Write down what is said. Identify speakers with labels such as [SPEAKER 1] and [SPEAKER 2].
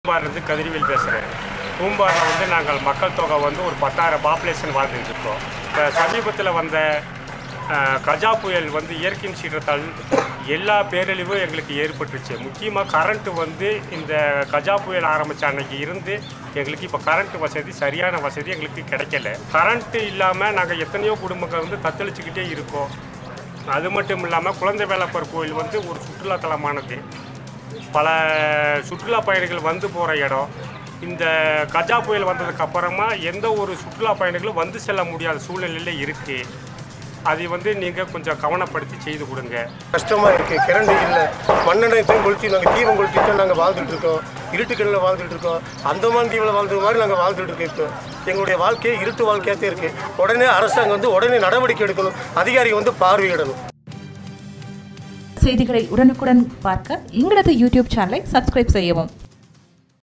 [SPEAKER 1] பூம்பாரிலிருந்து கதிர்வேல் பேசுகிறேன். பூம்பாரில் வந்து நாங்கள் மக்கள் தொகை வந்து ஒரு 10,000 பாப்புலேஷன் வாழ்ந்துட்டு இருக்கோம். இப்போ சமீபத்தில் வந்த கஜா புயல் வந்து இயற்கையின் சீற்றத்தால் எல்லா பேரழிவும் எங்களுக்கு ஏற்பட்டுருச்சு. முக்கியமாக கரண்ட்டு வந்து இந்த கஜா புயல் ஆரம்பித்த அன்னைக்கு இருந்து எங்களுக்கு இப்போ கரண்ட் வசதி சரியான வசதி எங்களுக்கு கிடைக்கல. கரண்ட்டு இல்லாமல் நாங்கள் எத்தனையோ குடும்பங்கள் வந்து தத்தளிச்சுக்கிட்டே இருக்கோம். அது மட்டும் இல்லாமல் குழந்தை வேலப்பர் கோயில் வந்து ஒரு சுற்றுலாத்தலமானது. பல சுற்றுலா பயணிகள் வந்து போகிற இடம். இந்த கஜா புயல் வந்ததுக்கு அப்புறமா எந்த ஒரு சுற்றுலா பயணிகளும் வந்து செல்ல முடியாத சூழ்நிலையில் இருக்குது. அதை வந்து நீங்கள் கொஞ்சம் கவனப்படுத்தி செய்து கொடுங்க.
[SPEAKER 2] கஷ்டமாக இருக்குது. கரண்ட் இல்லை, மண்ணெண்ணெய் கொளுத்தி நாங்கள் தீபம் கொளுத்திட்டு நாங்கள் வாழ்ந்துட்டு இருக்கோம். இருட்டுக்கடலில் வாழ்ந்துட்டு இருக்கோம். அந்தமான் தீவில் வாழ்ந்துற மாதிரி நாங்கள் வாழ்ந்துட்டு இருக்கோம். இப்போ எங்களுடைய வாழ்க்கையை இருட்டு வாழ்க்கையாகவே இருக்குது. உடனே அரசாங்கம் வந்து உடனே நடவடிக்கை எடுக்கணும். அதிகாரிகள் வந்து பார்வையிடணும்.
[SPEAKER 3] செய்திகளை உடனுக்குடன் பார்க்க எங்களது யூடியூப் சேனலை சப்ஸ்கிரைப் செய்யவும்.